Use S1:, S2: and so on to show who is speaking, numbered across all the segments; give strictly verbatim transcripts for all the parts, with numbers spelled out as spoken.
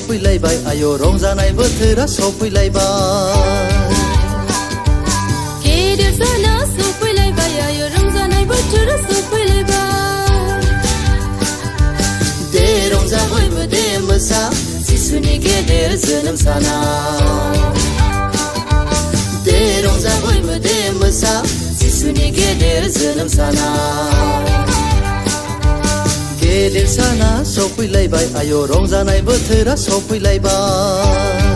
S1: सफैलायबाय आयो रंजानाय बोथोरा सफैलायबाय
S2: गेदेर साना सफैलायबाय आयो रंजानाय बोथोरा सफैलायबाय
S1: दे रंजा बयबो दे मोसा जिसुनि गेदेर जोनोम साना दे रंजा बयबो दे मोसा जिसुनि गेदेर जोनोम साना गेदेर साना सफैलायबाय आयो रंजानाय बोथोरा सफैलायबाय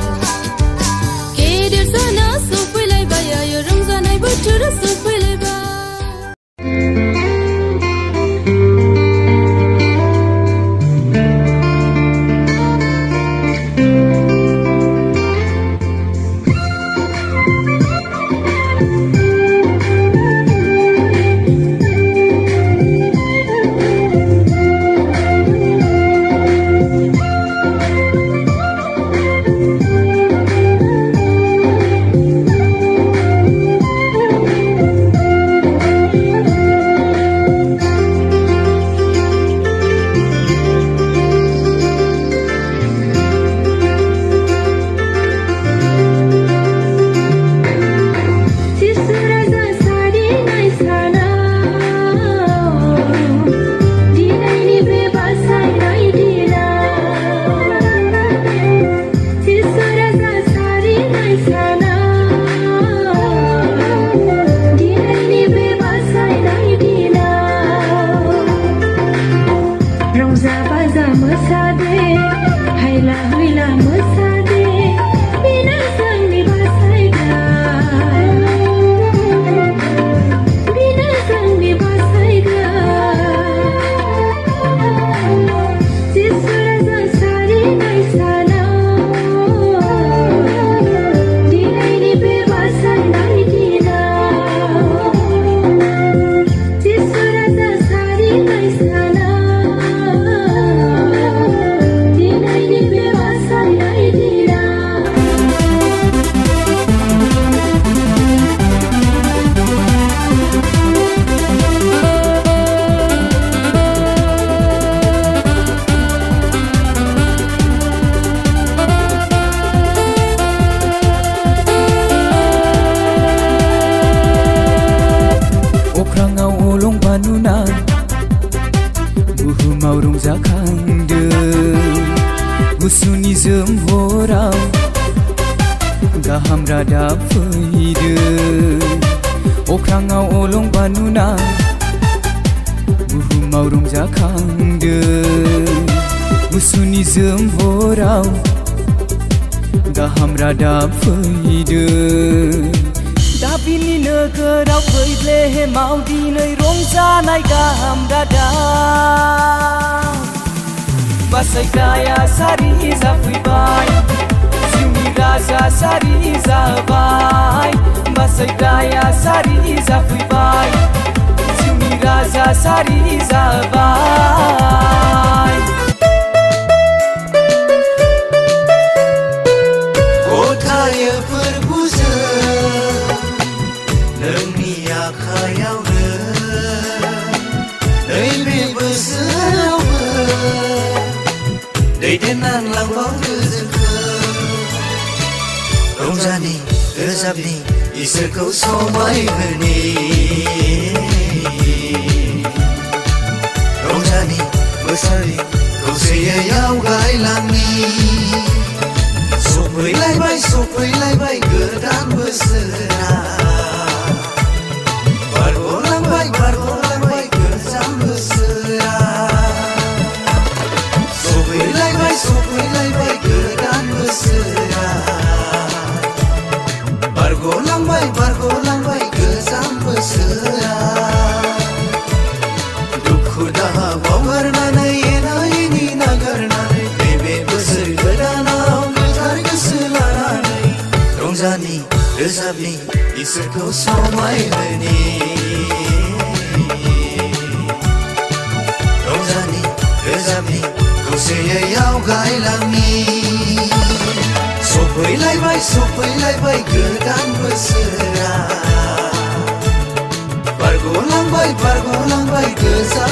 S2: गेदेर साना सफैलायबाय आयो रंजानाय बोथोरा सफैलायबाय
S3: गुसुनि जोमहराव गाहाम रादाब फैदों अख्राङाव अलंबा नुना बुहुमाव रंजाखांदों गुसुनि जोमहराव गाहाम रादाब फैदों दाबिनि नोगोराव बैग्लेहेमाव दिनै रंजानाय गाहाम रादाब बासायग्राया सारि जाफैबाय जिउनि राजा सारि जाबाय बासायग्राया सारि जाफैबाय जिउनि राजा सारि जाबाय
S1: गथायो फोरबुजों नोंनि आखायावनो नैबे बोसोरावबो दैदेनलांबावदो जोंखौ रंजानि रोजाबनि इसोरखौ समायहोनि रंजानि बोसोरनि खौसेयै आवगायलांनि सफैलायबाय सफैलायबाय गोदान बोसोरा बारग'लांबाय बारग'लांबाय गोजाम बोसोरा सफैलायबाय सफैलायबाय गोदान बोसोरा बारग'लांबाय बारग'लांबाय गोजाम बोसोरा दुखु दाहा बावगारनानै एना एनि नागारनानै नैबे बोसोर गोदानाव गोथार गोसो लानानै रंजानि रोजाबनि इसोरखौ समायहोनि रंजानि रोजाबनि खौसेयै आवगायलांनि सफैलायबाय सफैलायबाय गोदान बोसोरा बारग'लांबाय बारग'लांबाय गोजाम